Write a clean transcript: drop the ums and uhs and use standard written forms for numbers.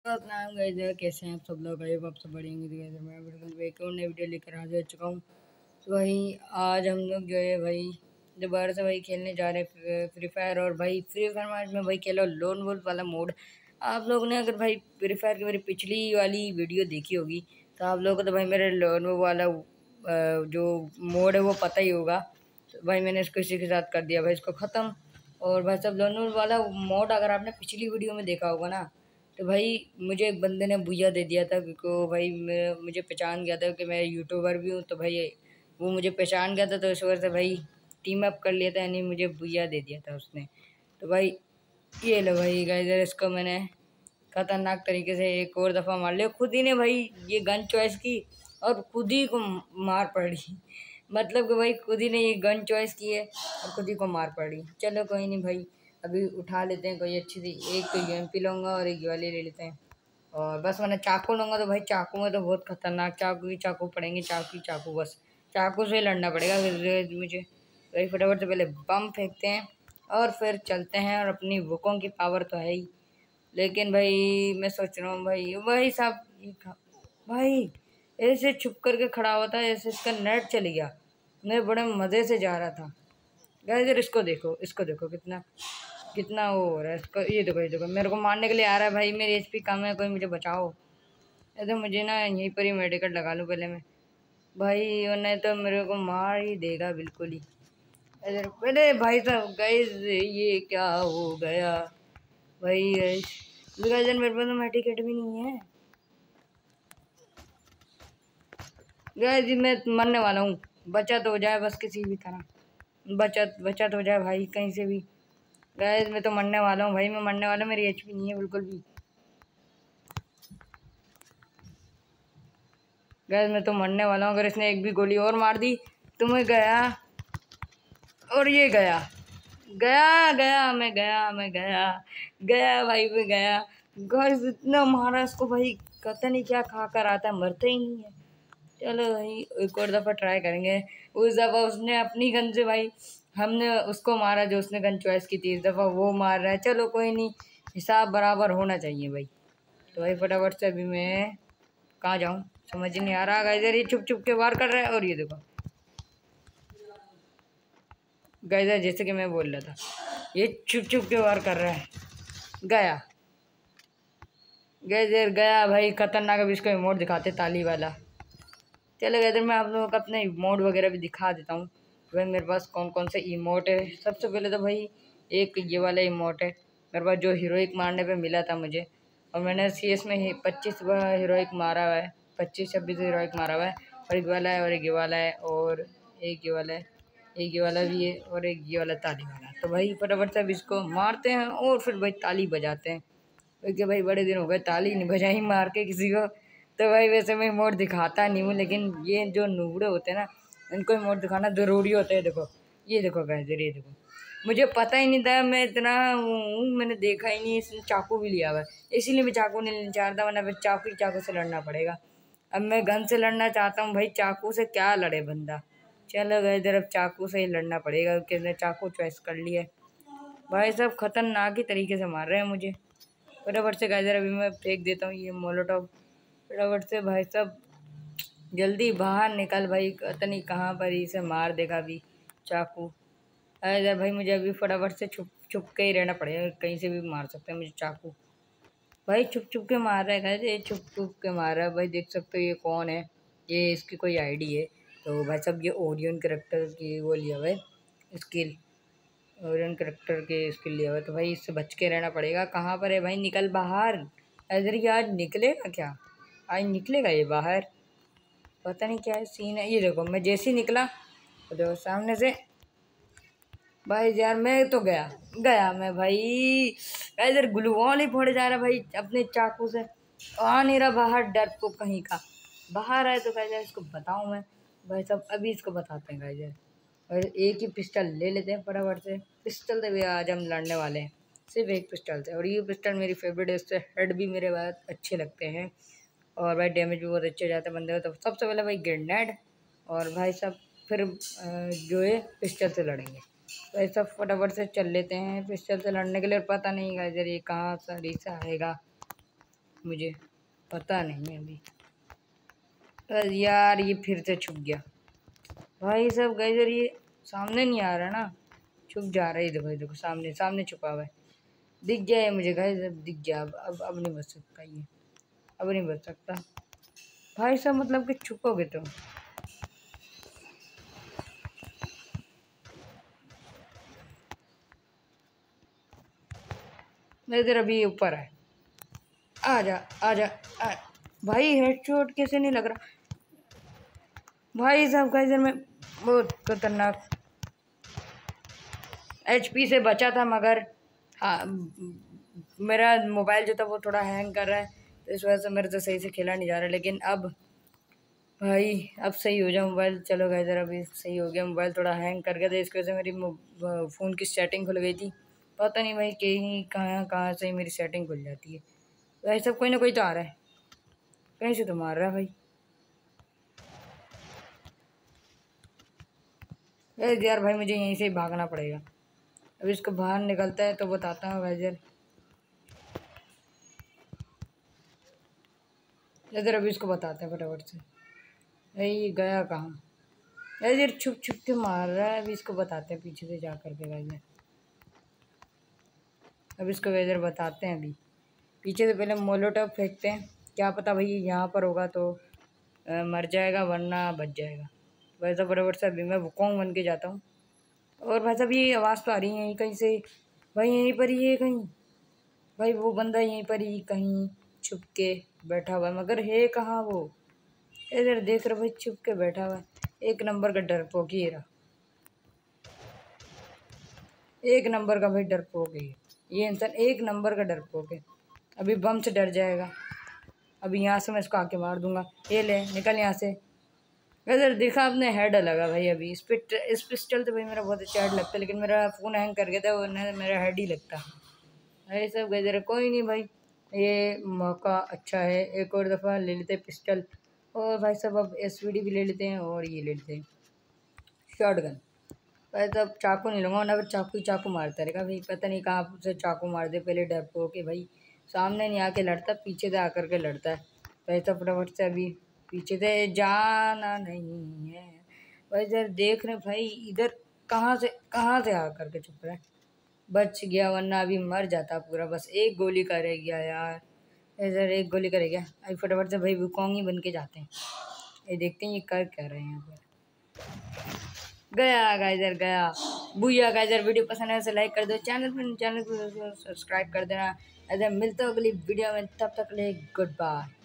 नाम गए इधर कैसे हैं आप सब लोग। गए आप सब बढ़ेंगे तो इधर मैं बिल्कुल एक और नई वीडियो लेकर हाजिर हो चुका हूँ। तो वही आज हम लोग जो है भाई दोबारा से वही खेलने जा रहे हैं फ्री फायर। और भाई फ्री फायर मैच में भाई खेलो लोन वोल्फ वाला मोड। आप लोगों ने अगर भाई फ्री फायर की मेरी पिछली वाली वीडियो देखी होगी तो आप लोगों को तो भाई मेरे लोन वोल्फ वाला जो मोड है वो पता ही होगा। तो भाई मैंने इसको इसी के साथ कर दिया भाई इसको ख़त्म। और भाई सब लोन वोल्फ वाला मोड अगर आपने पिछली वीडियो में देखा होगा ना तो भाई मुझे एक बंदे ने बुया दे दिया था क्योंकि भाई मुझे पहचान गया था कि मैं यूट्यूबर भी हूँ। तो भाई वो मुझे पहचान गया था तो इस वजह से भाई टीम अप कर लिया था, यानी मुझे बुया दे दिया था उसने। तो भाई ये लो भाई गाइस इसको मैंने खतरनाक तरीके से एक और दफ़ा मार लिया। खुद ही ने भाई ये गन चॉइस की और खुद ही को मार पड़ी। मतलब कि भाई खुद ही ने ये गन चॉइस की है और खुद ही को मार पड़ी। चलो कोई नहीं भाई, अभी उठा लेते हैं कोई अच्छी सी। एक तो यूएमपी लूँगा और एक ये वाली ले लेते हैं। और बस मैंने चाकू लूँगा तो भाई चाकू में तो बहुत खतरनाक चाकू ही चाकू पड़ेंगे। चाकू ही चाकू, बस चाकू से ही लड़ना पड़ेगा फिर मुझे। भाई फटाफट से पहले बम फेंकते हैं और फिर चलते हैं। और अपनी बुकों की पावर तो है ही, लेकिन भाई मैं सोच रहा हूँ भाई वही सब भाई ऐसे छुप करके खड़ा हुआ था ऐसे इसका नेट चल गया। मैं बड़े मज़े से जा रहा था। गाइस यार इसको देखो कितना कितना वो हो रहा है इसको। ये देखो मेरे को मारने के लिए आ रहा है भाई। मेरी एचपी कम है, कोई मुझे बचाओ। ये तो मुझे ना यहीं पर ही मेडिकल लगा लूँ पहले मैं भाई, वरना तो मेरे को मार ही देगा बिल्कुल ही। अरे भाई साहब गाइस ये क्या हो गया भाई। गाइस मेरे पास तो मेडिकेट भी नहीं है। गाइस मैं मरने वाला हूँ, बचत हो जाए बस किसी भी तरह। बचत हो जाए भाई कहीं से भी। गाइस मैं तो मरने वाला हूँ भाई, मैं मरने वाला हूँ। मेरी एचपी नहीं है बिल्कुल भी। गाइस मैं तो मरने वाला हूँ। अगर इसने एक भी गोली और मार दी तो मैं गया। और ये गया गया गया मैं गया भाई मैं गया। गाइस इतना मारा इसको भाई, पता नहीं क्या खा कर आता है, मरता ही नहीं है। चलो भाई एक और दफ़ा ट्राई करेंगे। उस दफ़ा उसने अपनी गन से भाई हमने उसको मारा जो उसने गन चॉइस की थी। इस दफ़ा वो मार रहा है। चलो कोई नहीं, हिसाब बराबर होना चाहिए भाई। तो भाई फटाफट से अभी मैं कहाँ जाऊँ समझ ही नहीं आ रहा। गाइस ये छुप छुप के वार कर रहा है। और ये देखो गाइस जैसे कि मैं बोल रहा था ये छुप छुप के वार कर रहा है। गया गाइस गया भाई खतरनाक। अभी इसको इमोट दिखाते ताली वाला। चलो इधर मैं आप लोगों को अपने इमोट वगैरह भी दिखा देता हूँ भाई मेरे पास कौन कौन से इमोट है। सबसे पहले तो भाई एक ये वाला इमोट है मेरे पास जो हीरोइक मारने पे मिला था मुझे। और मैंने CS में ही 25 हीरोइक मारा हुआ है, 25-26 हीरोइक मारा हुआ है। और एक वाला है और एक ये वाला है और एक ये वाला है, एक ये वाला भी है और एक ये वाला ताली वाला। तो भाई फटाफट से अब इसको मारते हैं और फिर भाई ताली बजाते हैं क्योंकि भाई बड़े दिन हो गए ताली नहीं बजाई मार के किसी को। तो भाई वैसे मैं इमोट दिखाता नहीं हूँ, लेकिन ये जो नूबड़े होते हैं ना इनको इमोट दिखाना ज़रूरी होता है। देखो ये देखो गाइस ये देखो, मुझे पता ही नहीं था मैं इतना हूँ, मैंने देखा ही नहीं। इसने चाकू भी लिया हुआ है इसीलिए मैं चाकू नहीं लेना चाह रहा था, वरना फिर चाकू से लड़ना पड़ेगा। अब मैं गन से लड़ना चाहता हूँ भाई, चाकू से क्या लड़े बंदा। चलो गाइस इधर अब चाकू से ही लड़ना पड़ेगा क्योंकि मैंने चाकू चॉइस कर लिया है। भाई सब खतरनाक ही तरीके से मार रहे हैं मुझे। फटाफट से गाइस अभी मैं फेंक देता हूँ ये मोलोटॉव। फटाफट से भाई सब जल्दी बाहर निकल भाई, पता नहीं कहाँ पर ही से मार देगा अभी चाकू। अरे भाई मुझे अभी फटाफट से छुप छुप के ही रहना पड़ेगा, कहीं से भी मार सकते हैं मुझे चाकू। भाई छुप छुप के मार रहा है गाइस, ये छुप छुप के मार रहा है भाई। देख सकते हो ये कौन है, ये इसकी कोई आईडी है। तो भाई सब ये ओरियन करेक्टर की वो लिया हुआ है स्किल, ओरियन करेक्टर के स्किल लिया हुआ है। तो भाई इससे बच के रहना पड़ेगा। कहाँ पर है भाई, निकल बाहर। इधर ये आज निकलेगा क्या, आज निकलेगा ये बाहर, पता नहीं क्या है सीन है। ये देखो मैं जैसे ही निकला तो देखो सामने से भाई यार मैं तो गया गया मैं भाई। इधर ग्लूवॉल ही फोड़े जा रहा भाई अपने चाकू से, आ नहीं रहा बाहर। डर को कहीं का बाहर आए तो कैसे इसको बताऊँ मैं भाई सब। अभी इसको बताते हैं गाइस। और एक ही पिस्टल ले लेते हैं फटाफट से। पिस्टल से भी आज हम लड़ने वाले हैं, सिर्फ एक पिस्टल से। और ये पिस्टल मेरी फेवरेट है, इससे हेड भी मेरे बहुत अच्छे लगते हैं और भाई डैमेज भी बहुत अच्छे जाते हैं बंदे को। तो सबसे पहले भाई ग्रेनेड और भाई सब फिर जो है पिस्टल से लड़ेंगे। तो ऐसा फटाफट से चल लेते हैं पिस्टल से लड़ने के लिए। और पता नहीं गाइस ये कहाँ सही से आएगा। मुझे पता नहीं अभी। अरे यार ये फिर से छुप गया भाई साहब। गाइस ये सामने नहीं आ रहा ना, छुप जा रहा है। देखो देखो सामने सामने छुपा हुआ है। दिख गया है मुझे गाइस, अब दिख गया। अब नहीं बच सकता ये, अब नहीं बच सकता भाई साहब। मतलब कि छुपोगे तो इधर अभी ऊपर है। आ जा आ जा आ। भाई हेडशॉट कैसे नहीं लग रहा भाई साहब। गाइस मैं बहुत खतरनाक एचपी से बचा था, मगर हाँ मेरा मोबाइल जो था वो थोड़ा हैंग कर रहा है, तो इस वजह से मेरे से सही से खेला नहीं जा रहा। लेकिन अब भाई अब सही हो जाए मोबाइल। चलो गाइस अभी सही हो गया मोबाइल। थोड़ा हैंग कर गया था, इसकी वजह से मेरी फ़ोन की सेटिंग खुल गई थी। पता नहीं भाई कहीं कहाँ कहाँ से मेरी सेटिंग खुल जाती है। तो ऐसा कोई ना कोई तो आ रहा है, कहीं से तो मार रहा है भाई। यार भाई मुझे यहीं से ही भागना पड़ेगा। अब इसको बाहर निकलता है तो बताता हूँ गाइस। इधर अभी इसको बताते हैं फटाफट से। अरे ये गया कहाँ यार, छुप छुप के मार रहा है। अभी इसको बताते हैं पीछे से जा करके गाइस। अब इसको वेदर बताते हैं। अभी पीछे से पहले मोलोटॉप फेंकते हैं, क्या पता भाई यहाँ पर होगा तो मर जाएगा, वरना बच जाएगा। वैसा बराबर से अभी मैं वुकोंग बन के जाता हूँ। और भाई साहब ये आवाज़ तो आ रही है यहीं कहीं से। भाई यहीं पर ही है कहीं। भाई वो बंदा यहीं पर ही कहीं छुप के बैठा हुआ है, मगर है कहाँ वो। इधर देख रहा भाई, छुप के बैठा हुआ है। एक नंबर का डरपोक ही रहा, एक नंबर का भाई डरपोक है ये इंसान, एक नंबर का डरपोक है। अभी बम से डर जाएगा। अभी यहाँ से मैं इसको आके मार दूंगा। ये ले निकल यहाँ से। इधर देखा आपने, हेड लगा भाई। अभी इस पिस्टल तो भाई मेरा बहुत अच्छा हेड लगता है, लेकिन मेरा फ़ोन हैंग कर गया था, वरना मेरा हेड ही लगता। अरे सब गजर कोई नहीं भाई, ये मौका अच्छा है, एक और दफ़ा ले लेते पिस्टल। और भाई साहब अब एसवीडी भी ले लेते हैं, और ये ले लेते हैं शॉटगन। भाई साहब चाकू नहीं लूँगा, ना चाकू ही चाकू मारता रहेगा भाई। पता नहीं कहाँ से चाकू मार दे पहले डरपोक के भाई। सामने नहीं आके लड़ता, पीछे से आकर के लड़ता है। भाई साहब फटाफट से अभी पीछे से जाना नहीं है। भाई इधर देख रहे भाई, इधर कहाँ से आकर के छुप रहा है। बच गया, वरना अभी मर जाता पूरा। बस एक गोली का रह गया यार, इधर एक गोली का रह गया। अभी फटाफट से भाई वुकोंग ही बन के जाते हैं। ये देखते हैं ये कर क्या रहे हैं यहाँ पर। गया गाइजर गया। बुया गाइजर, वीडियो पसंद है तो लाइक कर दो, चैनल को सब्सक्राइब कर देना। ऐसे मिलते हो अगली वीडियो में, तब तक ले गुड बाय।